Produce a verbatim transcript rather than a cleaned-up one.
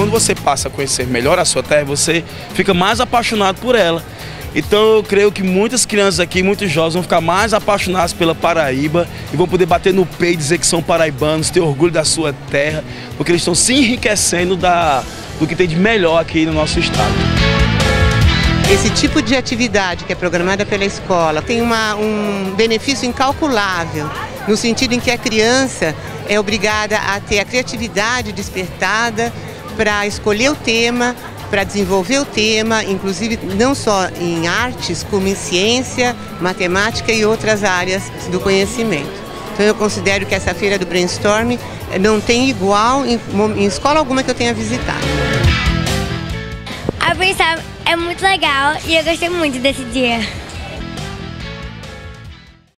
quando você passa a conhecer melhor a sua terra, você fica mais apaixonado por ela. Então eu creio que muitas crianças aqui, muitos jovens vão ficar mais apaixonados pela Paraíba e vão poder bater no peito e dizer que são paraibanos, ter orgulho da sua terra, porque eles estão se enriquecendo da, do que tem de melhor aqui no nosso estado. Esse tipo de atividade que é programada pela escola tem uma, um benefício incalculável, no sentido em que a criança é obrigada a ter a criatividade despertada para escolher o tema, para desenvolver o tema, inclusive não só em artes, como em ciência, matemática e outras áreas do conhecimento. Então eu considero que essa feira do Brainstorm não tem igual em, em escola alguma que eu tenha visitado. A Brainstorm é muito legal e eu gostei muito desse dia.